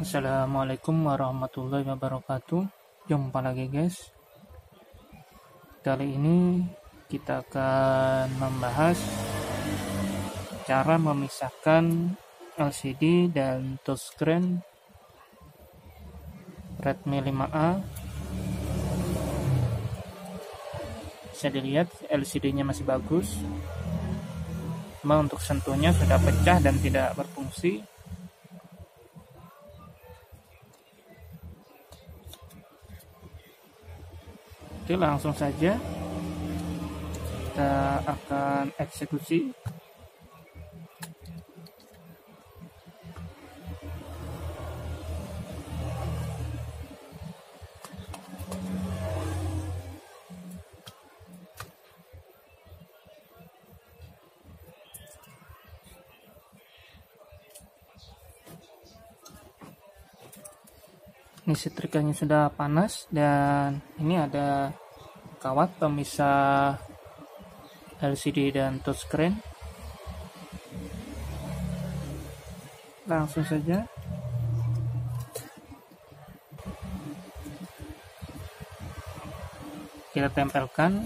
Assalamualaikum warahmatullahi wabarakatuh. Jumpa lagi guys. Kali ini kita akan membahas cara memisahkan LCD dan touchscreen Redmi 5A. Bisa dilihat LCD-nya masih bagus, cuma untuk sentuhnya sudah pecah dan tidak berfungsi. Oke, langsung saja kita akan eksekusi. Ini setrikanya sudah panas dan ini ada kawat pemisah LCD dan touchscreen. Langsung saja kita tempelkan.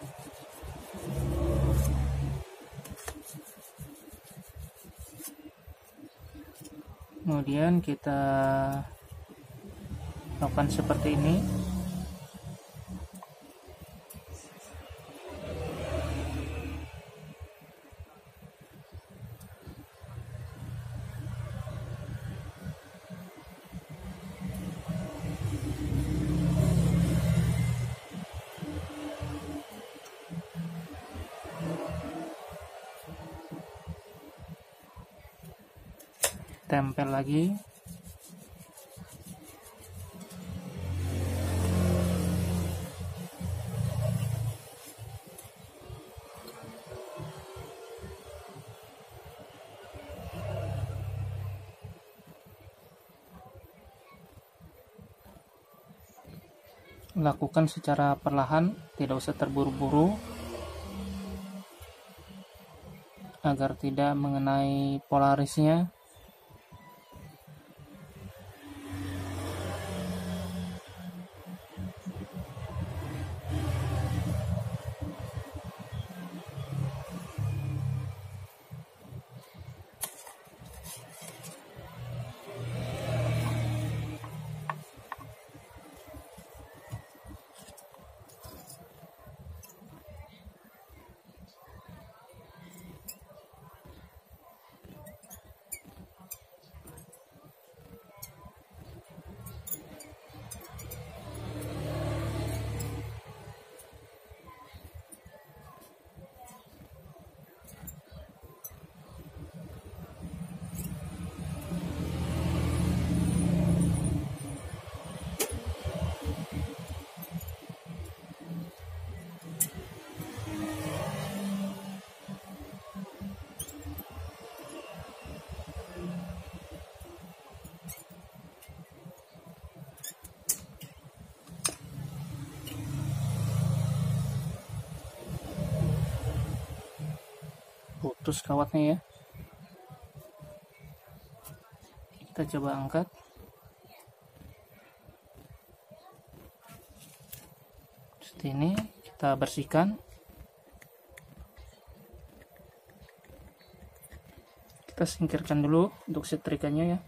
Kemudian kita lakukan seperti ini. Tempel lagi. Lakukan secara perlahan, tidak usah terburu-buru agar tidak mengenai polarisnya. Putus kawatnya ya. Kita coba angkat. Seperti ini, kita bersihkan. Kita singkirkan dulu untuk setrikannya ya.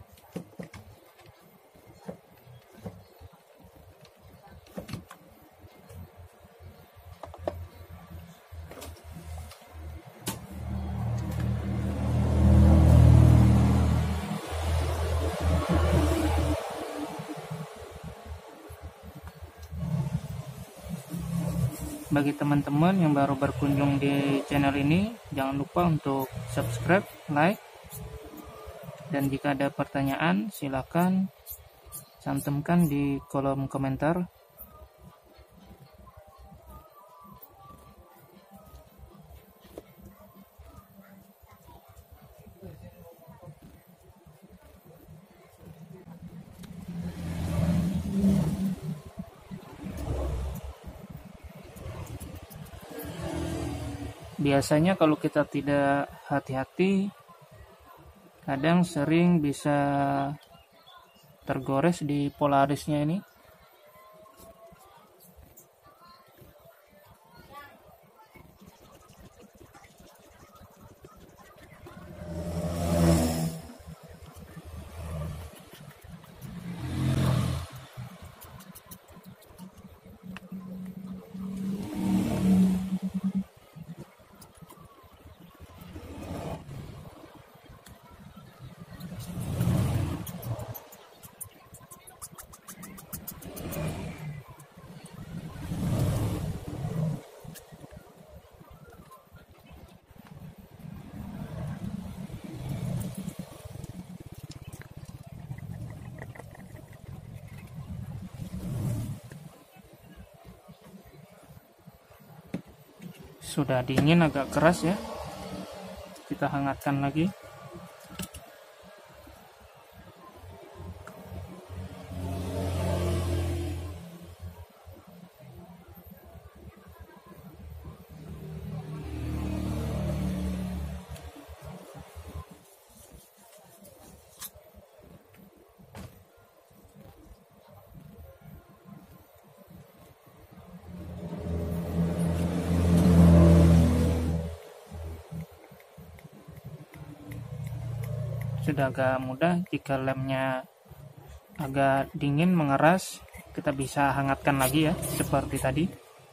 Bagi teman-teman yang baru berkunjung di channel ini, jangan lupa untuk subscribe, like, dan jika ada pertanyaan silakan cantumkan di kolom komentar. Biasanya kalau kita tidak hati-hati, kadang sering bisa tergores di polarisnya ini. Sudah dingin, agak keras ya, kita hangatkan lagi. Sudah agak mudah. Jika lemnya agak dingin mengeras, kita bisa hangatkan lagi ya, seperti tadi.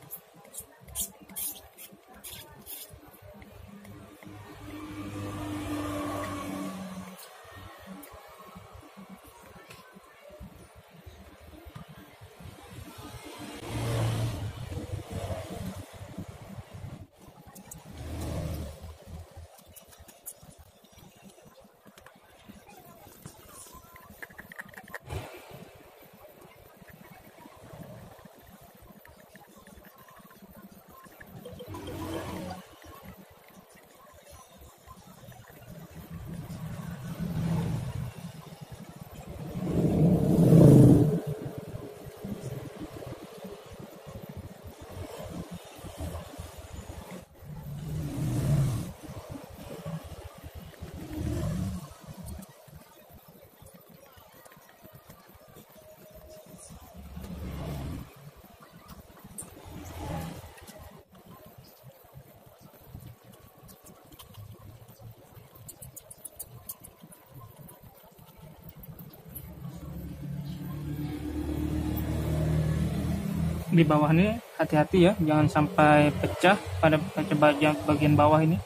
Di bawah ini hati-hati ya, jangan sampai pecah pada bagian bawah ini.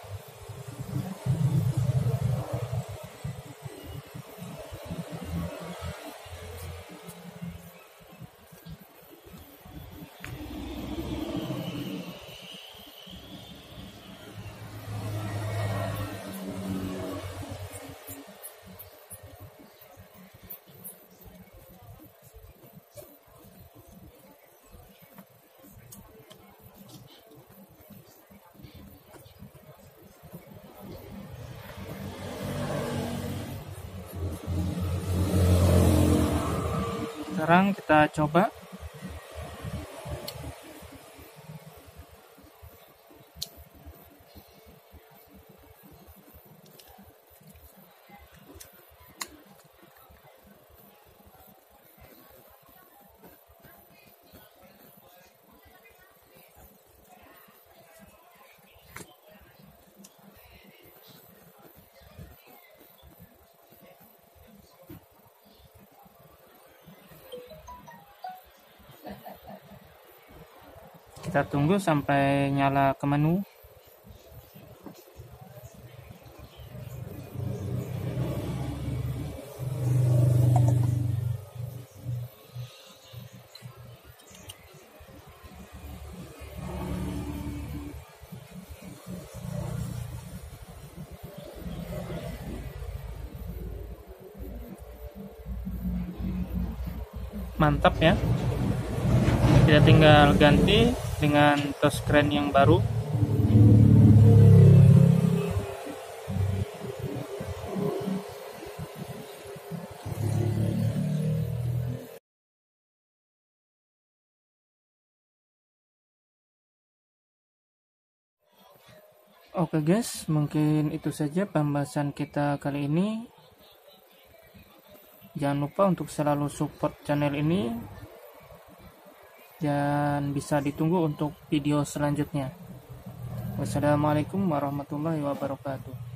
Sekarang kita coba. Kita tunggu sampai nyala ke menu. Mantap ya. Kita tinggal ganti dengan touchscreen yang baru. Oke guys, mungkin itu saja pembahasan kita kali ini. Jangan lupa untuk selalu support channel ini dan bisa ditunggu untuk video selanjutnya. Wassalamualaikum warahmatullahi wabarakatuh.